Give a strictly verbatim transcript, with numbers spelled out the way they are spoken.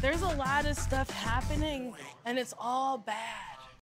There's a lot of stuff happening, and it's all bad.